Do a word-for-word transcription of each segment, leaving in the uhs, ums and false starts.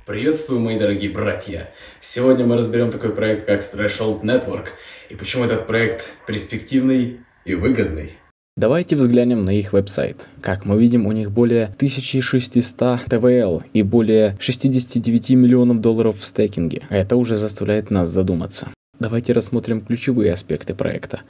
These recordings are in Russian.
Приветствую, мои дорогие братья! Сегодня мы разберем такой проект, как Threshold Network, и почему этот проект перспективный и выгодный. Давайте взглянем на их веб-сайт. Как мы видим, у них более тысячи шестисот тэ вэ эл и более шестьдесят девять миллионов долларов в стейкинге. Это уже заставляет нас задуматься. Давайте рассмотрим ключевые аспекты проекта.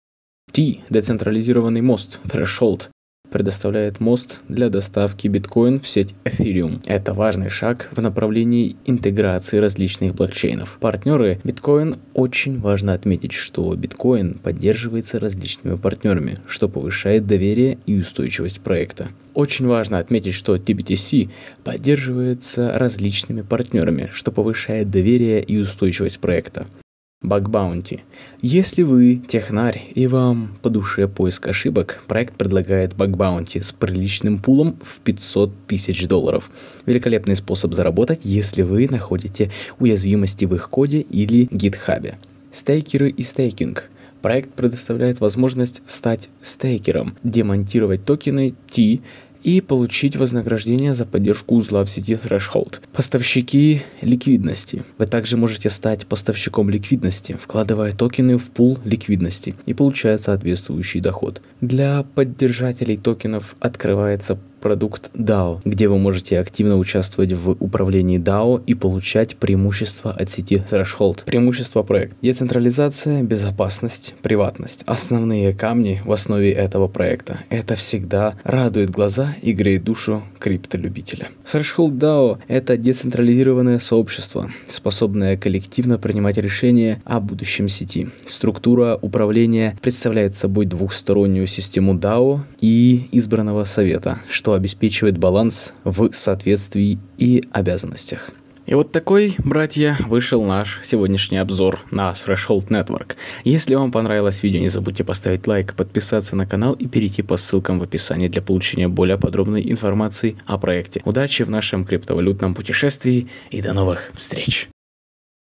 T – децентрализированный мост. Threshold предоставляет мост для доставки биткоин в сеть Ethereum. Это важный шаг в направлении интеграции различных блокчейнов. Партнеры биткоин. Очень важно отметить, что биткоин поддерживается различными партнерами, что повышает доверие и устойчивость проекта. Очень важно отметить, что ти би ти си поддерживается различными партнерами, что повышает доверие и устойчивость проекта. Bug Bounty. Если вы технарь и вам по душе поиск ошибок, проект предлагает Bug Bounty с приличным пулом в пятьсот тысяч долларов. Великолепный способ заработать, если вы находите уязвимости в их коде или гитхабе. Стейкеры и стейкинг. Проект предоставляет возможность стать стейкером, демонтировать токены T и получить вознаграждение за поддержку узла в сети Threshold. Поставщики ликвидности. Вы также можете стать поставщиком ликвидности, вкладывая токены в пул ликвидности и получая соответствующий доход. Для поддержателей токенов открывается продукт дао, где вы можете активно участвовать в управлении дао и получать преимущества от сети Threshold. Преимущества проекта. Децентрализация, безопасность, приватность. Основные камни в основе этого проекта. Это всегда радует глаза и греет душу криптолюбителя. Threshold дао – это децентрализированное сообщество, способное коллективно принимать решения о будущем сети. Структура управления представляет собой двухстороннюю систему дао и избранного совета, что обеспечивает баланс в соответствии и обязанностях. И вот такой, братья, вышел наш сегодняшний обзор на Threshold Network. Если вам понравилось видео, не забудьте поставить лайк, подписаться на канал и перейти по ссылкам в описании для получения более подробной информации о проекте. Удачи в нашем криптовалютном путешествии и до новых встреч!